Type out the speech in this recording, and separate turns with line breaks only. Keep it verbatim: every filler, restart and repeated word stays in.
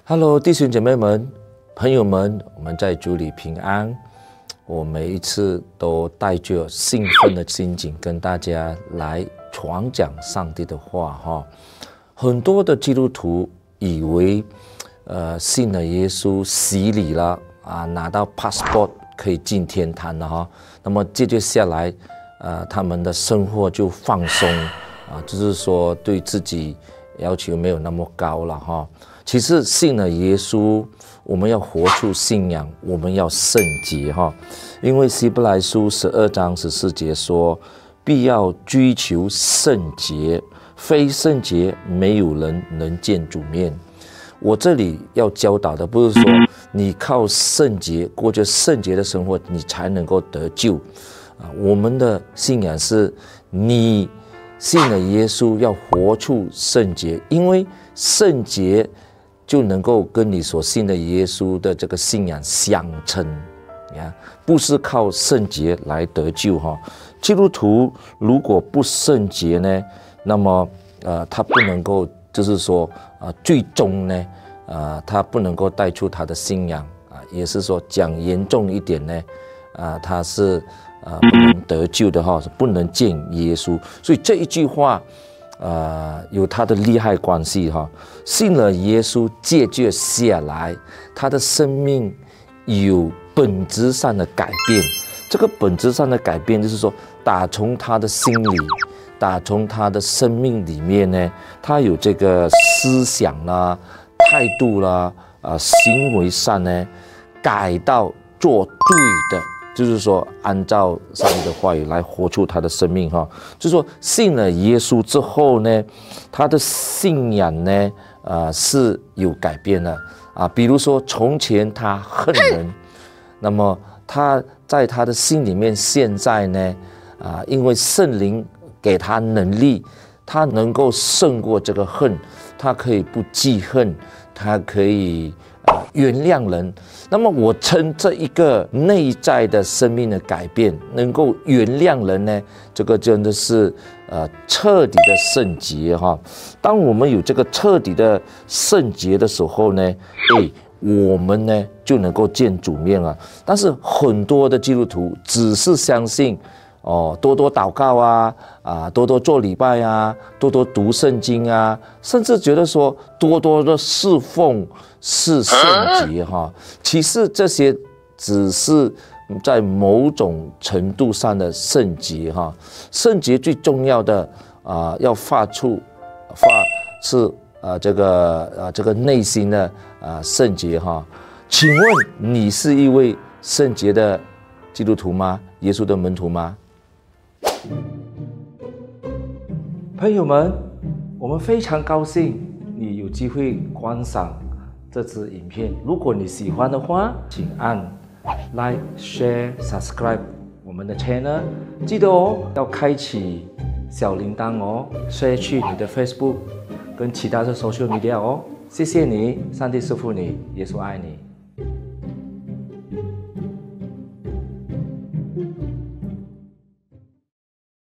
Hello， 弟兄姐妹们、朋友们，我们在主里平安。我每一次都带着兴奋的心情跟大家来传讲上帝的话哈。很多的基督徒以为，呃，信了耶稣、洗礼了啊，拿到 passport 可以进天堂了哈。那么接着下来，呃，他们的生活就放松啊，就是说对自己要求没有那么高了哈。其实信了耶稣，我们要活出信仰，我们要圣洁哈。因为希伯来书十二章十四节说，必要追求圣洁，非圣洁没有人能见主面。我这里要教导的不是说你靠圣洁过着圣洁的生活，你才能够得救啊。我们的信仰是你信了耶稣，要活出圣洁，因为圣洁就能够跟你所信的耶稣的这个信仰相称，呀，不是靠圣洁来得救哈。基督徒如果不圣洁呢，那么呃，他不能够，就是说啊、呃，最终呢，啊、呃，他不能够带出他的信仰啊、呃，也是说讲严重一点呢，啊、呃，他是啊、呃、不能得救的哈，是不能见耶稣。所以这一句话。呃，有他的利害关系哈。信了耶稣，接着下来，他的生命有本质上的改变。这个本质上的改变，就是说，打从他的心里，打从他的生命里面呢，他有这个思想啦、态度啦、啊行为上呢，改到做对的。就是说，按照上帝的话语来活出他的生命哈。就是说，信了耶稣之后呢，他的信仰呢，呃是有改变的啊。比如说，从前他恨人，那么他在他的心里面，现在呢，啊，因为圣灵给他能力，他能够胜过这个恨，他可以不记恨，他可以。原谅人，那么我称这一个内在的生命的改变，能够原谅人呢，这个真的是呃彻底的圣洁哈。当我们有这个彻底的圣洁的时候呢，哎，我们呢就能够见主面了。但是很多的基督徒只是相信。哦，多多祷告啊，啊，多多做礼拜啊，多多读圣经啊，甚至觉得说多多的侍奉是圣洁哈。其实这些只是在某种程度上的圣洁哈。圣洁最重要的啊、呃，要发出发是啊这个啊这个内心的啊圣洁哈。请问你是一位圣洁的基督徒吗？耶稣的门徒吗？朋友们，我们非常高兴你有机会观赏这支影片。如果你喜欢的话，请按 Like、Share、Subscribe 我们的 channel。记得哦，要开启小铃铛哦 ，share 去你的 Facebook 跟其他的 social media 哦。谢谢你，上帝祝福你，耶稣爱你。